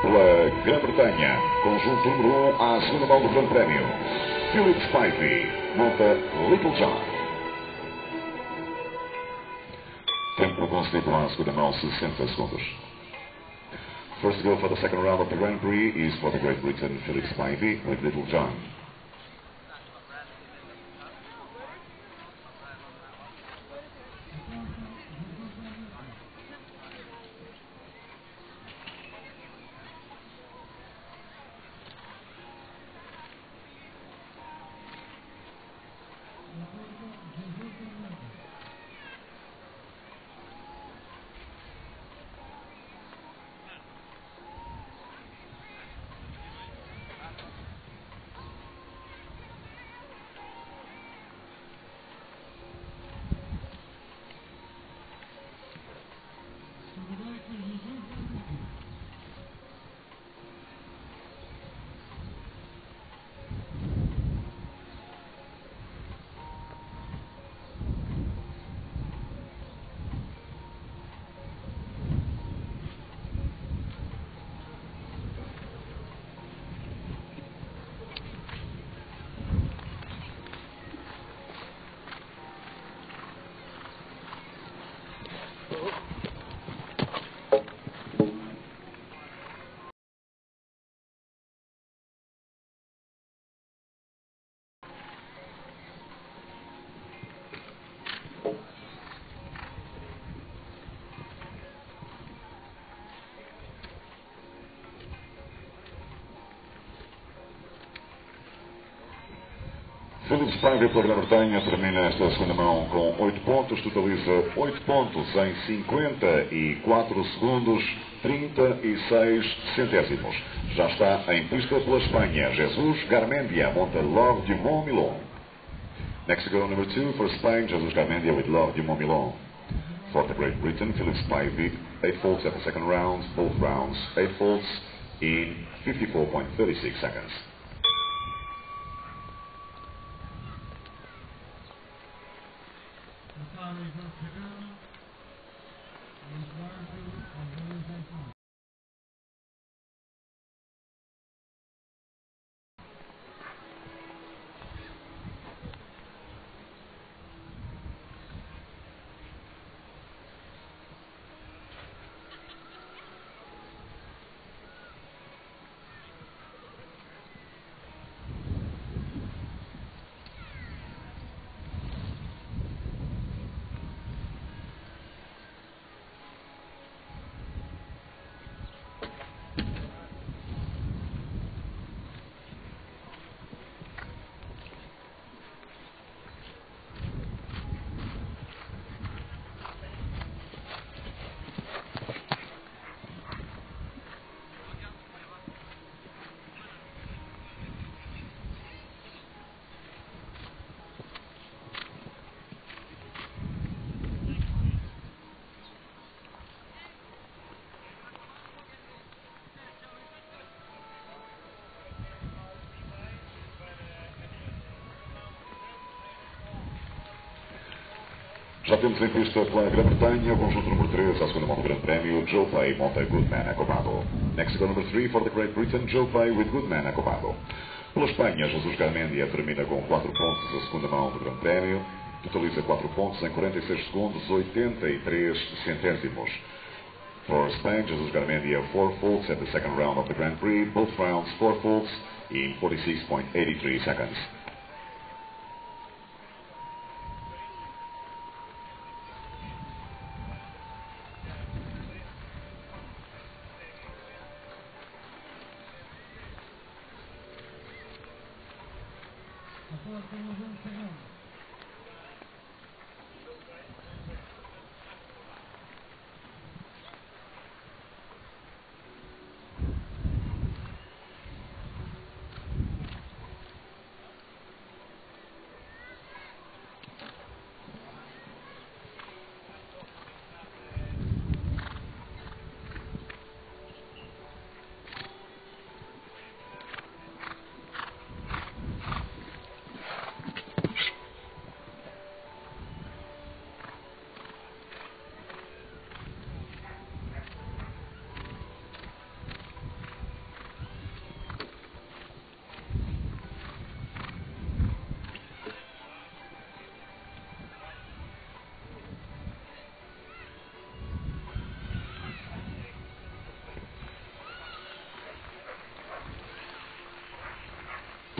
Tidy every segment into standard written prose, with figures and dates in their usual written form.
Pela Grã-Bretanha, conjunto número 1 à segunda mão do Grande Prémio. Philip Spivey monta Little John. Tempo concedido à segunda mão, 60 segundos. First to go for the second round of the Grand Prix is for the Great Britain, Philip Spivey with Little John. Philip Spivey pela Grã-Bretanha termina esta segunda mão com 8 pontos, totaliza 8 pontos em 54 segundos, 36 centésimos. Já está em pista pela Espanha. Jesus Garmendia monta Love du Mont-Milon. Next to go number 2 for Spain, Jesus Garmendia with Love du Mont-Milon. For the Great Britain, Philip Spivey, 8 faults at the second round, both rounds 8 faults in 54.36 seconds. Já temos em pista pela Grã-Bretanha, o conjunto número 3 à segunda mão do Grande Prémio, Joe Pay monta Goodman acopado. Next to go number 3 for the Great Britain, Joe Pay with Goodman acopado. Pela Espanha, Jesus Garmendia termina com 4 pontos a segunda mão do Grande Prémio, totaliza 4 pontos em 46 segundos, 83 centésimos. For Spain, Jesus Garmendia 4 faults at the second round of the Grand Prix, both rounds 4 faults in 46.83 seconds.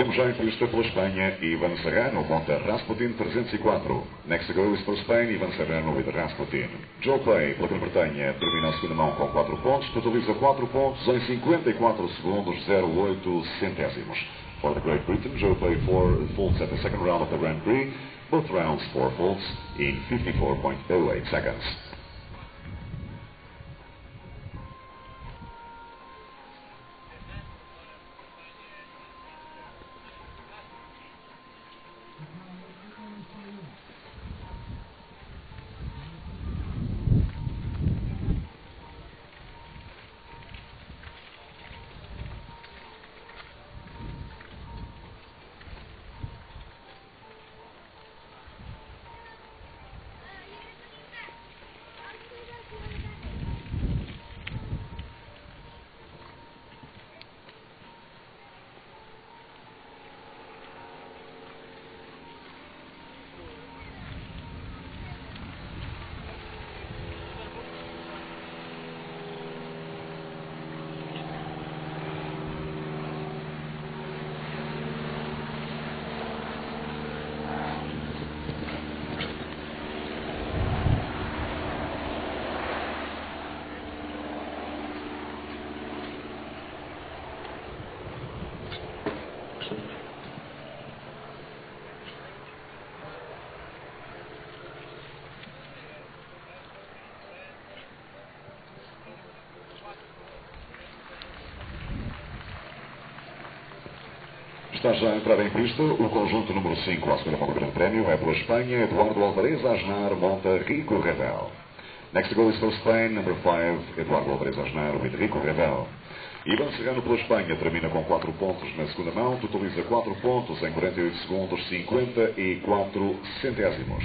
Temos já em pista pela Espanha Ivan Serrano, monta Rasputin 304. Next to go is for Spain, Ivan Serrano with Rasputin. Joe Play, pela Grã-Bretanha, termina a segunda mão com 4 pontos, totaliza 4 pontos em 54 segundos 08 centésimos. For the Great Britain, Joe Play 4 faults at the second round of the Grand Prix, both rounds 4 faults in 54.08 seconds. Está já a entrar em pista o conjunto número 5 à segunda mão do Grande Prémio. É pela Espanha, Eduardo Alvarez Asnar monta Rico Revel. Next to go is for Spain, number 5, Eduardo Alvarez Asnar with Rico Revel. Ivan Serrano pela Espanha termina com 4 pontos na segunda mão, totaliza 4 pontos em 48 segundos 54 centésimos.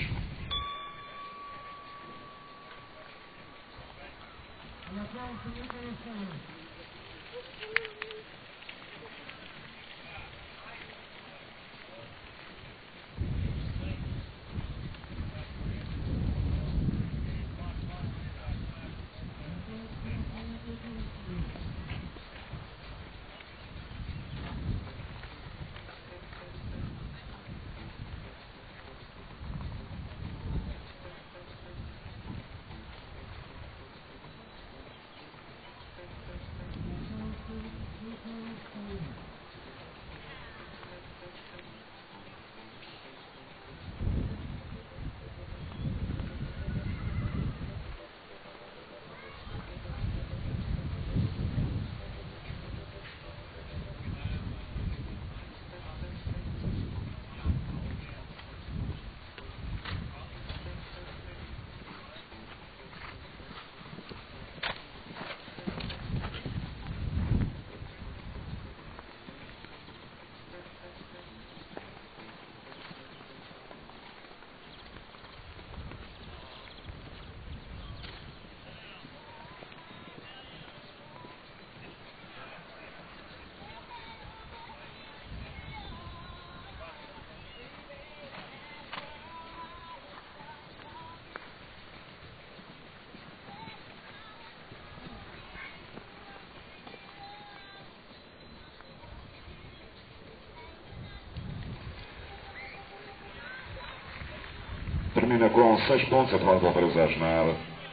Termina com 6 pontos, Eduardo Alvarez Asnar,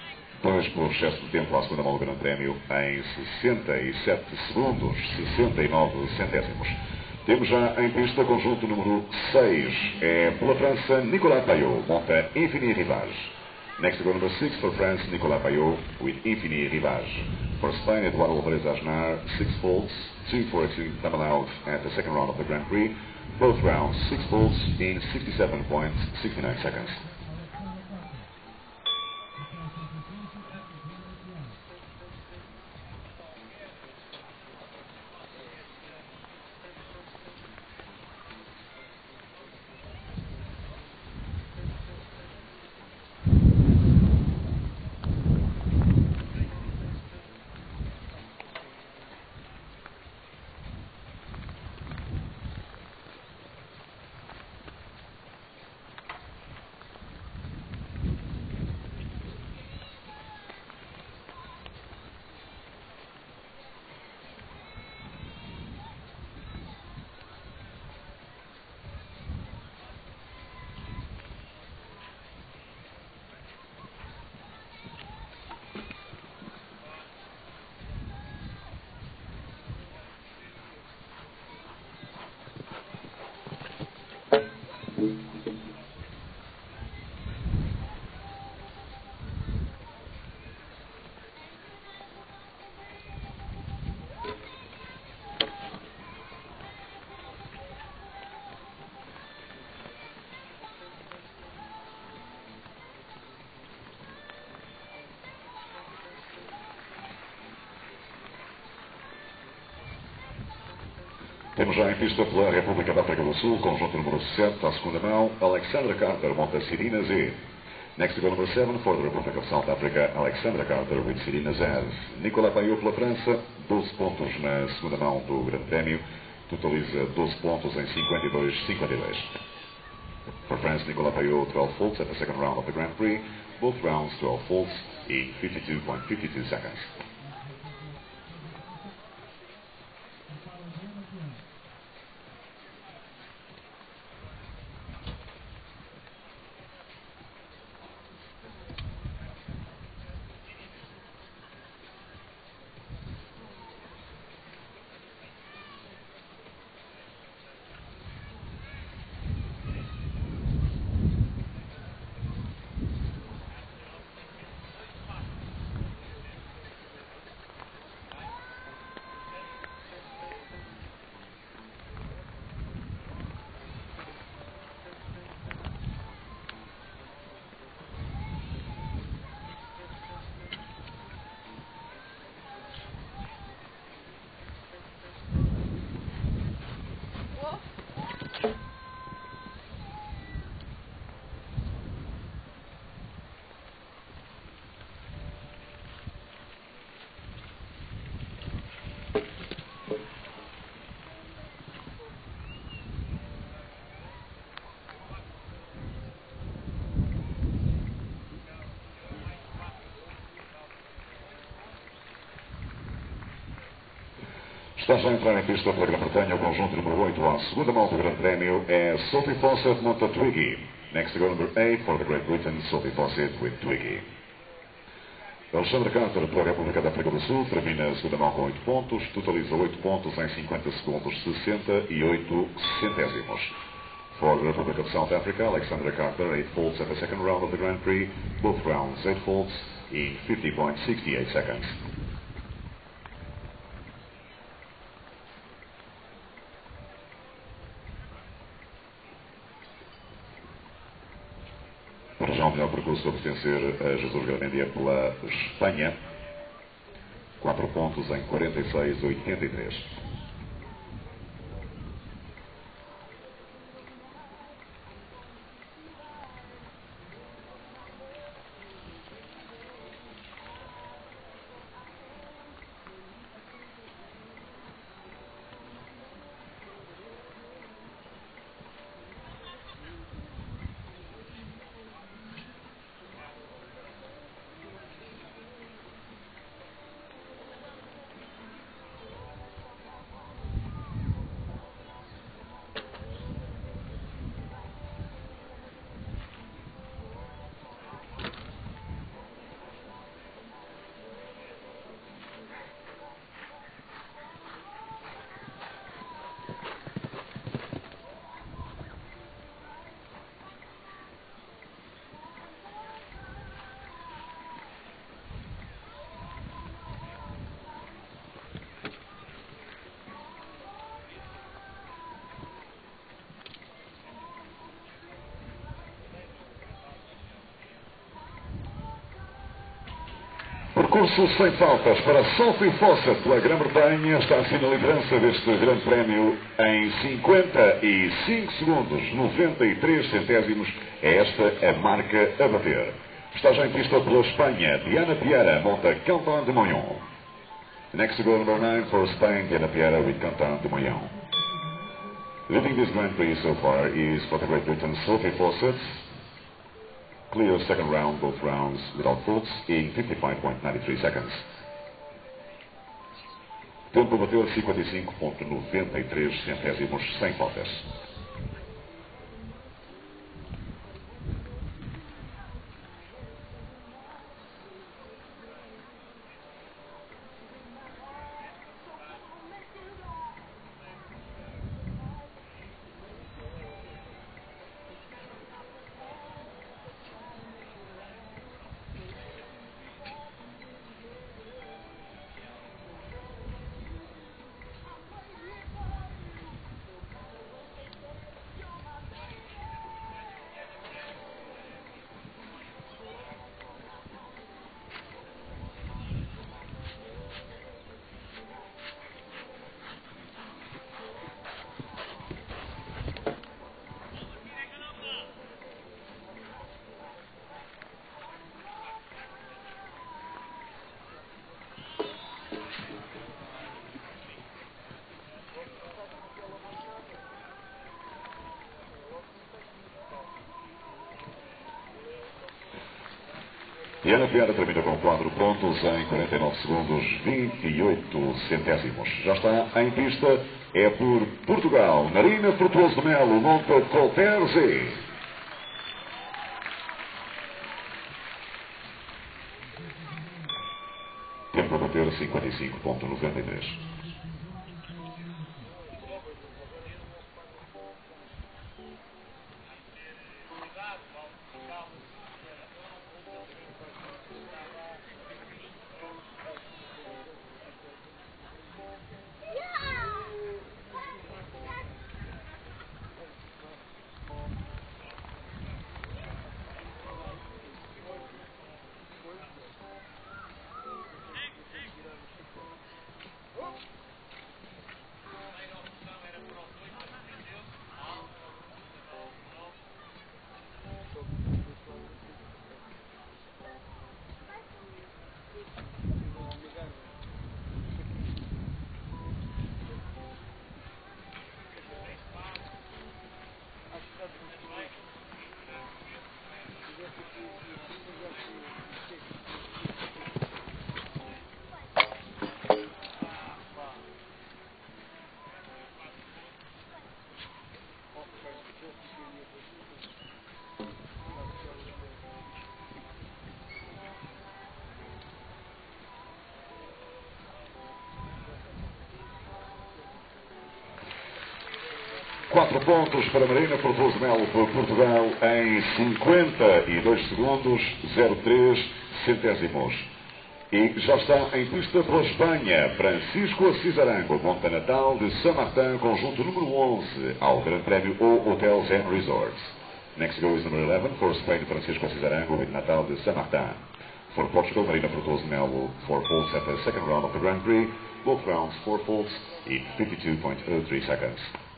2 por excesso de tempo à segunda mão do Grande Prémio, em 67 segundos, 69 centésimos. Temos já em pista conjunto número 6, é pela França, Nicolas Payot, monta Infini Rivage. Next to go number 6 for France, Nicolas Payot with Infini Rivage. For Spain, Eduardo Alvarez Asnar, 6 faults, 2 for exceeding time allowed at the second round of the Grand Prix. Both rounds, 6 faults in 67.69 seconds. Temos já em pista pela República da África do Sul, conjunto número 7, à segunda mão, Alexandra Carter monta Sirina Z. Next to go number 7 for the Republic of South Africa, Alexandra Carter with Sirina Z. Nicolas Payot pela França, 12 pontos na segunda mão do Grande Prémio, totaliza 12 pontos em 52-52. For France, Nicolas Payot 12 faults at the second round of the Grand Prix, both rounds 12 faults in 52.52 seconds. Está já a entrar em pista pela Grã-Bretanha o conjunto número 8 à segunda mão do Grande Prémio é Sophie Fawcett monta Twiggy. Next to go number 8 for the Great Britain, Sophie Fawcett with Twiggy. Alexandra Carter pela República da África do Sul termina a segunda mão com 8 pontos, totaliza 8 pontos em 50 segundos 68 centésimos. For the Republic of South Africa, Alexandra Carter 8 faults at the second round of the Grand Prix, both rounds 8 faults in 50.68 seconds. Para já o melhor percurso a pertencer a Jesus Garmendia pela Espanha. 4 pontos em 46,83. Percurso sem faltas para Sophie Fawcett pela Grã-Bretanha. Está assim na liderança deste Grande Prémio em 55 segundos, 93 centésimos. É esta a marca a bater. Está já em pista pela Espanha. Diana Piera monta Canton de Mollón. Next to go number 9 for Spain, Diana Piera with Canton de Mollón. Leading this Grand Prix so far is for the Great Britain, Sophie Fawcett. Clear second round, both rounds without faults in 55.93 seconds. Tempo bateu 55.93 centésimos sem faltas. E Ana Vieira termina com 4 pontos em 49 segundos 28 centésimos. Já está em pista, é por Portugal. Narina Frutuoso de Melo, monta Colterzi. Tempo a bater 55,93. Quatro pontos para Marina Frutuoso de Melo por Portugal em 52 segundos 03 centésimos. E já está em pista pela Espanha, Francisco Assis Arango, monta Natal de Saint-Martin, conjunto número 11, ao Grande Prémio O Hotels and Resorts. Next go is number 11 for Spain, Francisco Assis Arango with Natal de Saint-Martin. For Portugal, Marina Frutuoso de Melo, 4 faults at the second round of the Grand Prix, both rounds 4 faults in 52.03 seconds.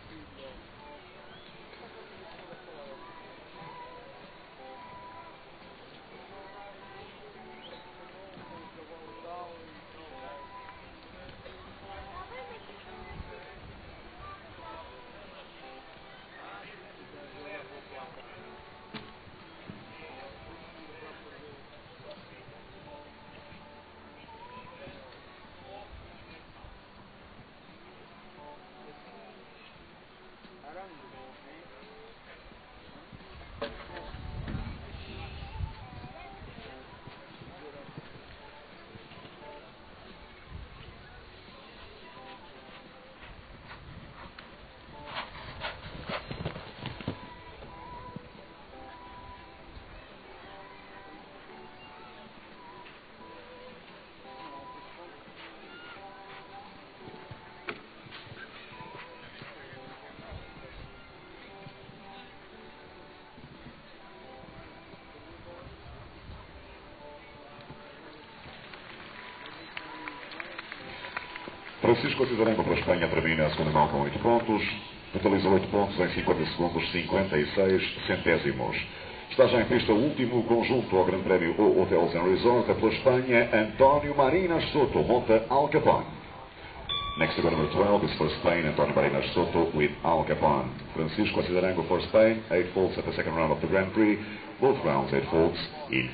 Francisco Assis Arango para a Espanha termina a segunda mão com 8 pontos, totaliza 8 pontos em 50 segundos 56 centésimos. Está já em pista o último conjunto ao Grande Prémio O Hotels and Resorts pela Espanha, António Marinas Soto, monta Al Capone. Next to go number 12 is for Spain, António Marinas Soto with Al Capone. Francisco Assis Arango for Spain, 8 faults at the second round of the Grand Prix, both rounds 8 faults in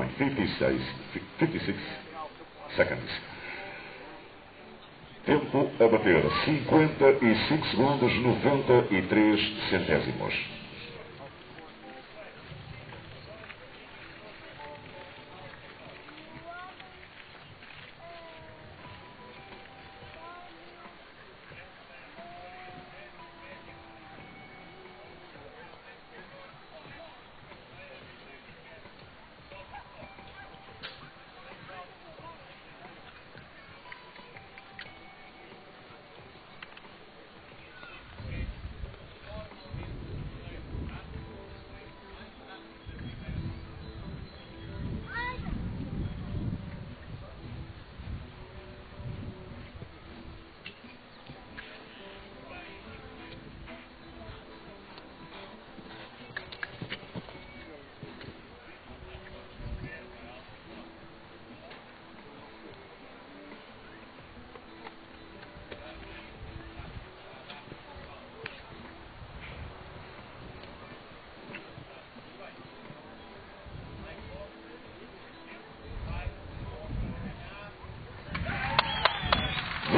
50.56 seconds. Tempo a bater 55 segundos 93 centésimos.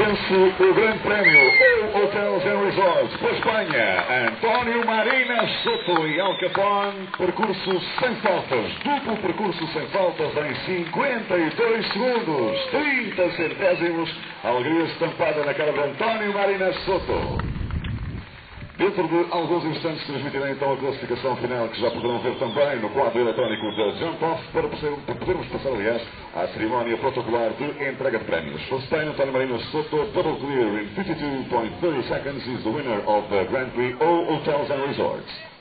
vence o grande prémio Hotels and Resorts para Espanha. António Marina Soto e Al Capone, percurso sem faltas, duplo percurso sem faltas em 52 segundos, 30 centésimos, alegria estampada na cara de António Marina Soto. Dentro de alguns instantes transmitirei então a classificação final, que já poderão ver também no quadro eletrónico da Jump Off, para podermos passar, aliás, à cerimónia protocolar de entrega de prémios. First time, António Marina Soto, double clear in 52.30 seconds, is the winner of the Grand Prix All Hotels and Resorts.